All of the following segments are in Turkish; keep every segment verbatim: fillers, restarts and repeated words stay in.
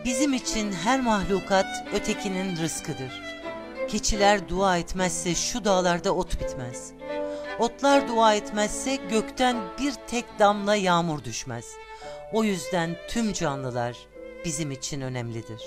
Bizim için her mahlukat ötekinin rızkıdır. Keçiler dua etmezse şu dağlarda ot bitmez. Otlar dua etmezse gökten bir tek damla yağmur düşmez. O yüzden tüm canlılar bizim için önemlidir.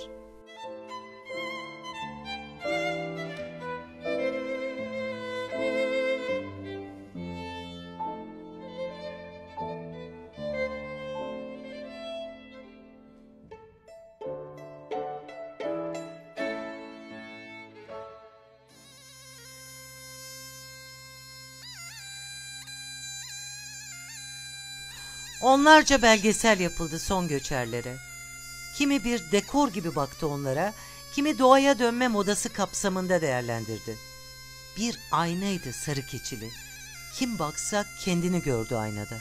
Onlarca belgesel yapıldı son göçerlere. Kimi bir dekor gibi baktı onlara, kimi doğaya dönme modası kapsamında değerlendirdi. Bir aynaydı sarı keçili. Kim baksa kendini gördü aynada.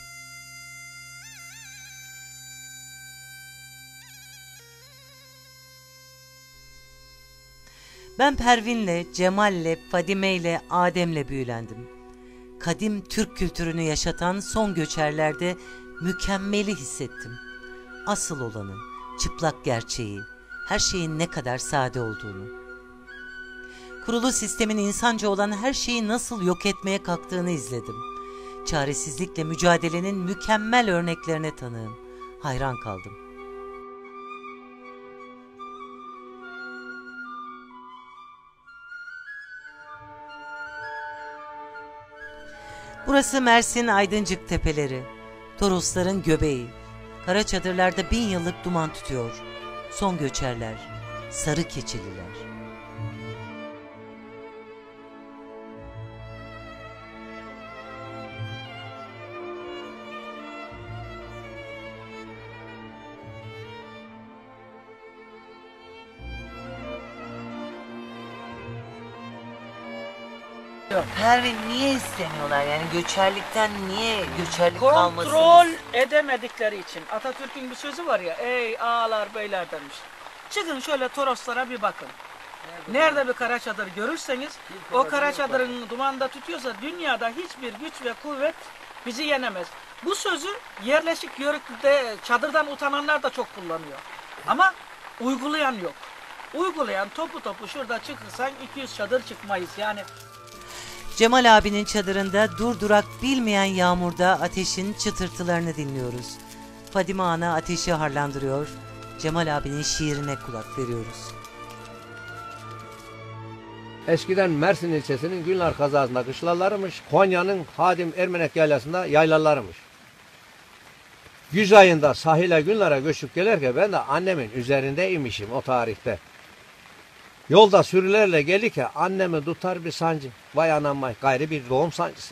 Ben Pervin'le, Cemal'le, Fadime'yle, Adem'le büyülendim. Kadim Türk kültürünü yaşatan son göçerlerde mükemmeli hissettim. Asıl olanı, çıplak gerçeği, her şeyin ne kadar sade olduğunu. Kurulu sistemin insanca olan her şeyi nasıl yok etmeye kalktığını izledim. Çaresizlikle mücadelenin mükemmel örneklerine tanığım. Hayran kaldım. Burası Mersin Aydıncık tepeleri, Torosların göbeği. Kara çadırlarda bin yıllık duman tutuyor. Son göçerler, sarı keçililer. Pervin niye istemiyorlar? Yani göçerlikten niye göçerlik kalmasın? Kontrol edemedikleri için. Atatürk'ün bir sözü var ya, ey ağalar beyler demiş. Çıkın şöyle Toroslara bir bakın. Nerede, Nerede bir kara çadır görürseniz, o kara çadırın dumanda tutuyorsa dünyada hiçbir güç ve kuvvet bizi yenemez. Bu sözü yerleşik yörükte çadırdan utananlar da çok kullanıyor. Ama uygulayan yok. Uygulayan topu topu şurada çıkırsan iki yüz çadır çıkmayız yani. Cemal abinin çadırında durdurak bilmeyen yağmurda ateşin çıtırtılarını dinliyoruz. Fadime ana ateşi harlandırıyor, Cemal abinin şiirine kulak veriyoruz. Eskiden Mersin ilçesinin Gülnar kazasında kışlalarmış, Konya'nın Hadim Ermenek yaylasında yaylalarmış. Güz ayında sahile Gülnar'a göçüp gelirken ben de annemin üzerindeymişim o tarihte. Yolda sürülerle gelirken annemi tutar bir sancı. Vay anam vay, gayrı bir doğum sancısı.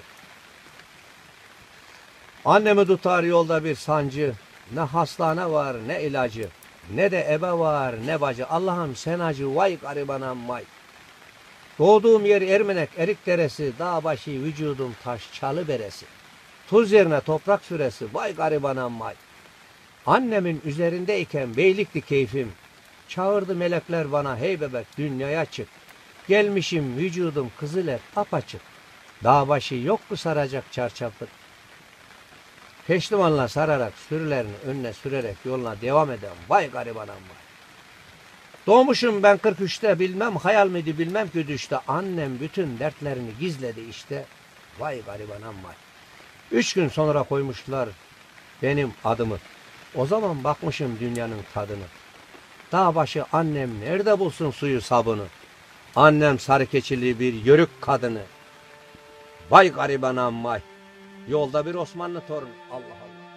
Annemi tutar yolda bir sancı. Ne hastane var ne ilacı. Ne de ebe var ne bacı. Allah'ım sen acı, vay gariban anam vay. Doğduğum yer Ermenek Erik Deresi. Dağ başı vücudum taş çalı beresi. Tuz yerine toprak süresi. Vay gariban anam vay. Annemin üzerindeyken beylikti keyfim. Çağırdı melekler bana, hey bebek dünyaya çık. Gelmişim vücudum kızıl apaçık. Dağ başı yok mu saracak çarşaflık. Peşlimanla sararak sürülerini önüne sürerek yoluna devam eden vay garibanam vay. Doğmuşum ben kırk üçte, bilmem hayal miydi bilmem ki düşte. Annem bütün dertlerini gizledi işte. Vay garibanam vay. Üç gün sonra koymuşlar benim adımı. O zaman bakmışım dünyanın tadını. Dağ başı annem nerede bulsun suyu sabunu? Annem sarı keçili bir yörük kadını. Vay garibanam vay. Yolda bir Osmanlı torun. Allah Allah.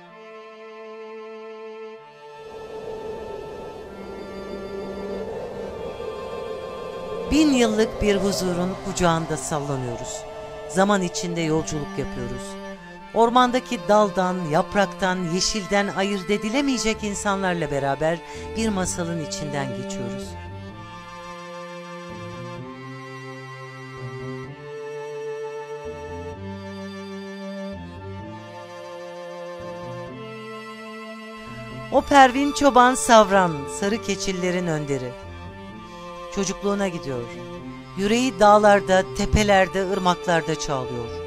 Bin yıllık bir huzurun kucağında sallanıyoruz. Zaman içinde yolculuk yapıyoruz. Ormandaki daldan, yapraktan, yeşilden ayırt edilemeyecek insanlarla beraber bir masalın içinden geçiyoruz. O Pervin Çoban Savran, sarı keçillerin önderi. Çocukluğuna gidiyor. Yüreği dağlarda, tepelerde, ırmaklarda çağlıyor.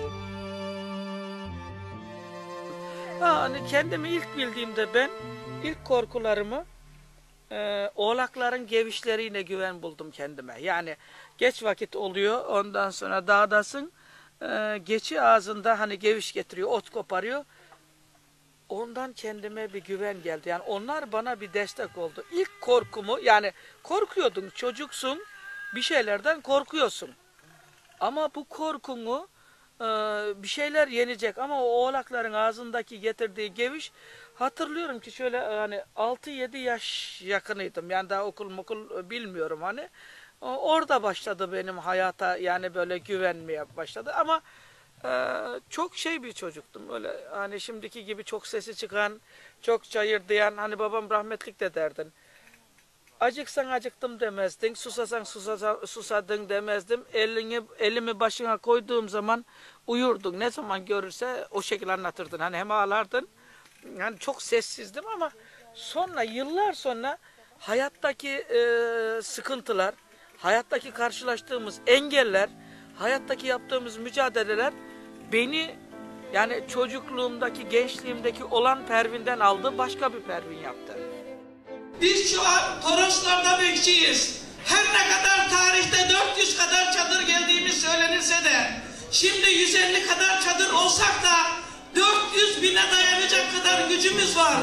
Yani kendimi ilk bildiğimde ben ilk korkularımı e, oğlakların gevişleriyle güven buldum kendime. Yani geç vakit oluyor, ondan sonra dağdasın, e, geçi ağzında hani geviş getiriyor, ot koparıyor. Ondan kendime bir güven geldi. Yani onlar bana bir destek oldu. İlk korkumu, yani korkuyordun, çocuksun, bir şeylerden korkuyorsun. Ama bu korkunu e, bir şeyler yenecek. Ama o oğlakların ağzındaki getirdiği geviş, hatırlıyorum ki şöyle hani altı yedi yaş yakınıydım. Yani daha okul mokul bilmiyorum hani. Orada başladı benim hayata, yani böyle güvenmeye başladı. Ama Ee, çok şey bir çocuktum, öyle hani şimdiki gibi çok sesi çıkan, çok çayır diyen, hani babam rahmetlik de derdin. Acıksan acıktım demezdin, susasan susasa, susadın demezdim. Elini, elimi başına koyduğum zaman uyurdun. Ne zaman görürse o şekilde anlatırdın. Hani hem ağlardın, yani çok sessizdim ama sonra, yıllar sonra hayattaki e, sıkıntılar, hayattaki karşılaştığımız engeller, hayattaki yaptığımız mücadeleler beni, yani çocukluğumdaki, gençliğimdeki olan Pervin'den aldı, başka bir Pervin yaptı. Biz şu an Toroslar'da bekçiyiz. Her ne kadar tarihte dört yüz kadar çadır geldiğimiz söylenirse de, şimdi yüz elli kadar çadır olsak da dört yüz bine dayanacak kadar gücümüz var.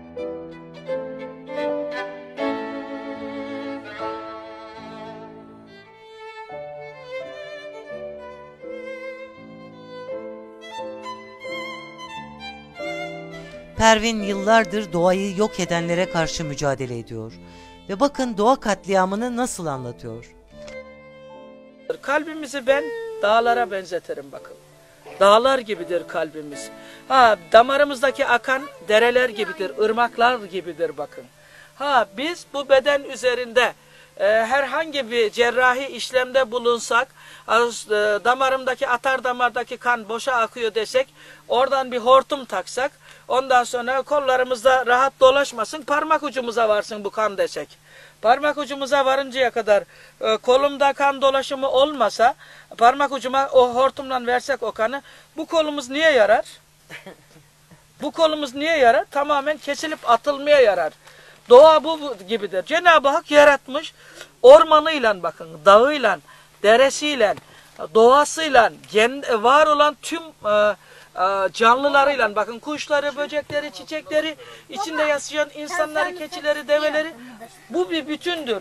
Pervin yıllardır doğayı yok edenlere karşı mücadele ediyor. Ve bakın doğa katliamını nasıl anlatıyor. Kalbimizi ben dağlara benzetirim bakın. Dağlar gibidir kalbimiz. Ha, damarımızdaki akan dereler gibidir, ırmaklar gibidir bakın. Ha, biz bu beden üzerinde e, herhangi bir cerrahi işlemde bulunsak, e, damarımdaki, atar damardaki kan boşa akıyor desek, oradan bir hortum taksak, ondan sonra kollarımızda rahat dolaşmasın, parmak ucumuza varsın bu kan desek. Parmak ucumuza varıncaya kadar e, kolumda kan dolaşımı olmasa, parmak ucuma o hortumdan versek o kanı, bu kolumuz niye yarar? Bu kolumuz niye yarar? Tamamen kesilip atılmaya yarar. Doğa bu gibidir. Cenab-ı Hak yaratmış, ormanıyla bakın, dağıyla, deresiyle, doğasıyla, var olan tüm e, canlılarıyla, bakın kuşları, böcekleri, çiçekleri, içinde yaşayan insanları, keçileri, develeri, bu bir bütündür.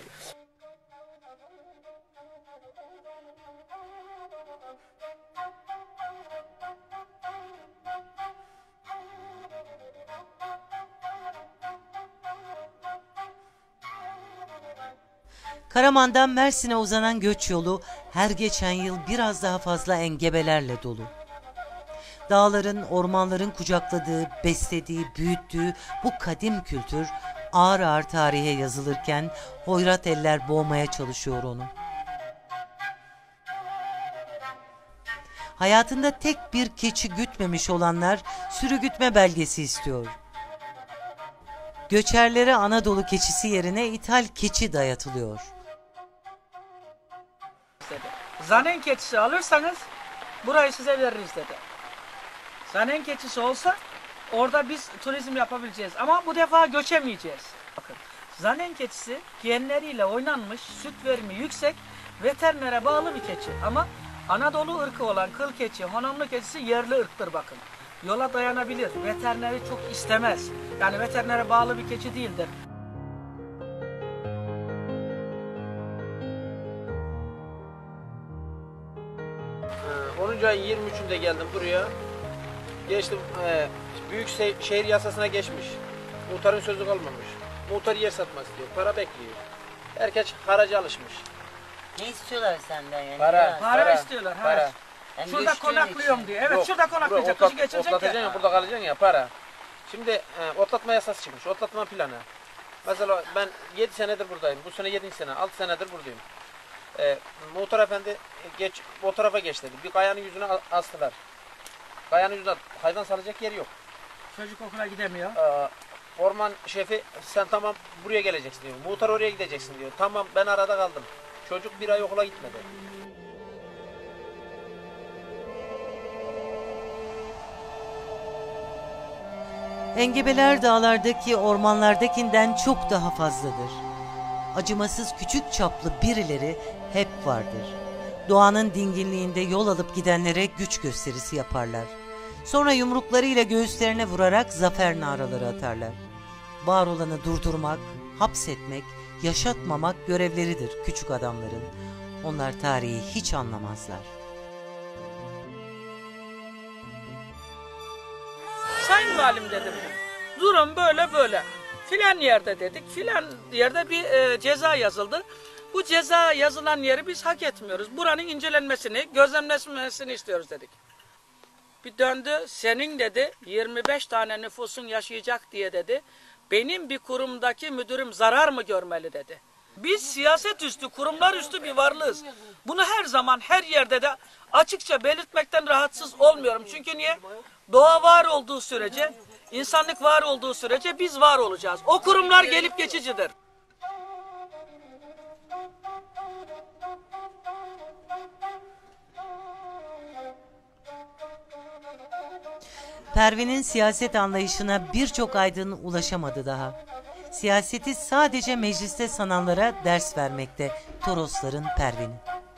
Karaman'dan Mersin'e uzanan göç yolu her geçen yıl biraz daha fazla engebelerle dolu. Dağların, ormanların kucakladığı, beslediği, büyüttüğü bu kadim kültür ağır ağır tarihe yazılırken hoyrat eller boğmaya çalışıyor onu. Hayatında tek bir keçi gütmemiş olanlar sürü gütme belgesi istiyor. Göçerlere Anadolu keçisi yerine ithal keçi dayatılıyor. Zanen keçisi alırsanız burayı size veririz dedi. Zanen keçisi olsa orada biz turizm yapabileceğiz ama bu defa göçemeyeceğiz. Bakın, zanen keçisi genleriyle oynanmış, süt verimi yüksek, veterinere bağlı bir keçi. Ama Anadolu ırkı olan kıl keçi, honamlı keçisi yerli ırktır bakın. Yola dayanabilir, veterineri çok istemez. Yani veterinere bağlı bir keçi değildir. onuncu ayın yirmi üçünde geldim buraya. Geçtim, e, büyük şehir yasasına geçmiş. Muhtarın sözü kalmamış. Muhtar yer satmak istiyor, para bekliyor. Herkes haraca alışmış. Ne istiyorlar senden yani? Para, Para, para istiyorlar. para. Ha. Yani Şurada göçtüğün konaklıyorum için. diye. Evet, Yok, şurada konaklayacak, otlat- kızı geçirecek otlatacaksın ya. ya, burada kalacaksın ya, para. Şimdi e, otlatma yasası çıkmış, otlatma planı. Mesela ben yedi senedir buradayım, bu sene yedinci sene, altı senedir buradayım. E, muhtar efendi geç, o tarafa geç dedi, bir kayanın yüzüne astılar. Kayanın yüzüne, hayvan salacak yeri yok. Çocuk okula gidemiyor. Ee, orman şefi sen tamam buraya geleceksin diyor. Muhtar oraya gideceksin diyor. Tamam ben arada kaldım. Çocuk bir ay okula gitmedi. Engebeler dağlardaki ormanlardakinden çok daha fazladır. Acımasız küçük çaplı birileri hep vardır. Doğanın dinginliğinde yol alıp gidenlere güç gösterisi yaparlar. Sonra yumruklarıyla göğüslerine vurarak zafer naraları atarlar. Var olanı durdurmak, hapsetmek, yaşatmamak görevleridir küçük adamların. Onlar tarihi hiç anlamazlar. Sayın Valim dedim. Durum böyle böyle. Filan yerde dedik. Filan yerde bir e, ceza yazıldı. Bu ceza yazılan yeri biz hak etmiyoruz. Buranın incelenmesini, gözlemlenmesini istiyoruz dedik. Bir döndü, senin dedi yirmi beş tane nüfusun yaşayacak diye dedi. Benim bir kurumdaki müdürüm zarar mı görmeli dedi. Biz siyaset üstü, kurumlar üstü bir varlığız. Bunu her zaman her yerde de açıkça belirtmekten rahatsız olmuyorum. Çünkü niye? Doğa var olduğu sürece, insanlık var olduğu sürece biz var olacağız. O kurumlar gelip geçicidir. Pervin'in siyaset anlayışına birçok aydın ulaşamadı daha. Siyaseti sadece mecliste sananlara ders vermekte Torosların Pervin'i.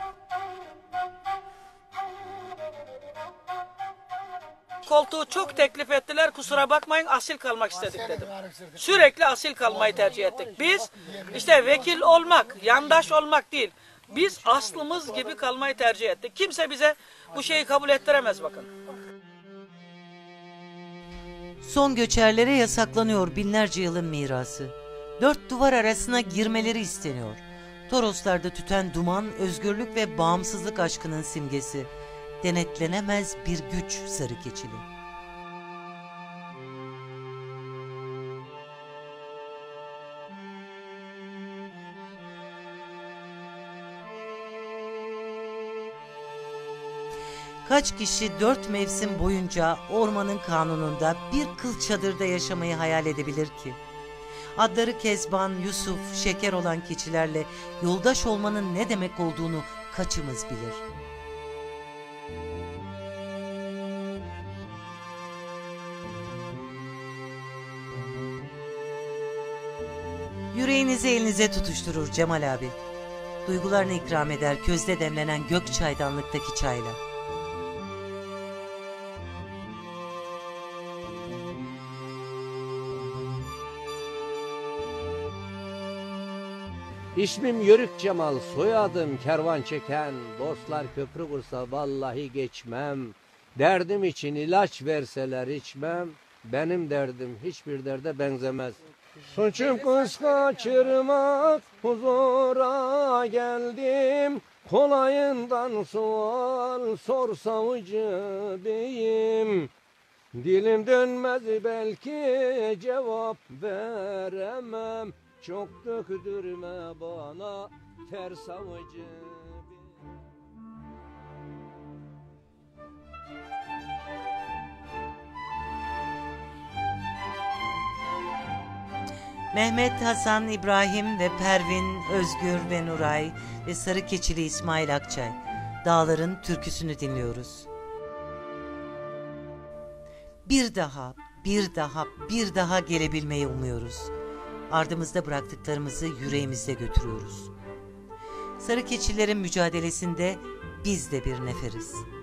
Koltuğu çok teklif ettiler, kusura bakmayın asil kalmak istedik dedim. Sürekli asil kalmayı tercih ettik. Biz işte vekil olmak, yandaş olmak değil. Biz aslımız gibi kalmayı tercih ettik. Kimse bize bu şeyi kabul ettiremez bakın. Son göçerlere yasaklanıyor binlerce yılın mirası. Dört duvar arasına girmeleri isteniyor. Toroslarda tüten duman, özgürlük ve bağımsızlık aşkının simgesi. Denetlenemez bir güç sarı keçili. Kaç kişi dört mevsim boyunca ormanın kanununda bir kıl çadırda yaşamayı hayal edebilir ki? Adları Kezban, Yusuf, Şeker olan keçilerle yoldaş olmanın ne demek olduğunu kaçımız bilir? Yüreğinizi elinize tutuşturur Cemal abi. Duygularını ikram eder közde demlenen gök çaydanlıktaki çayla. İsmim Yörük Cemal, soyadım kervan çeken, dostlar köprü kursa vallahi geçmem. Derdim için ilaç verseler içmem, benim derdim hiçbir derde benzemez. Suçum kız kaçırmak, huzura geldim, kolayından sual sor savcı beyim. Dilim dönmez belki cevap veremem, çok dökdürme bana ter savcı. Mehmet, Hasan, İbrahim ve Pervin, Özgür ve Nuray ve Sarı Keçili İsmail Akçay. Dağların türküsünü dinliyoruz. Bir daha, bir daha, bir daha gelebilmeyi umuyoruz. Ardımızda bıraktıklarımızı yüreğimizde götürüyoruz. Sarı keçilerin mücadelesinde biz de bir neferiz.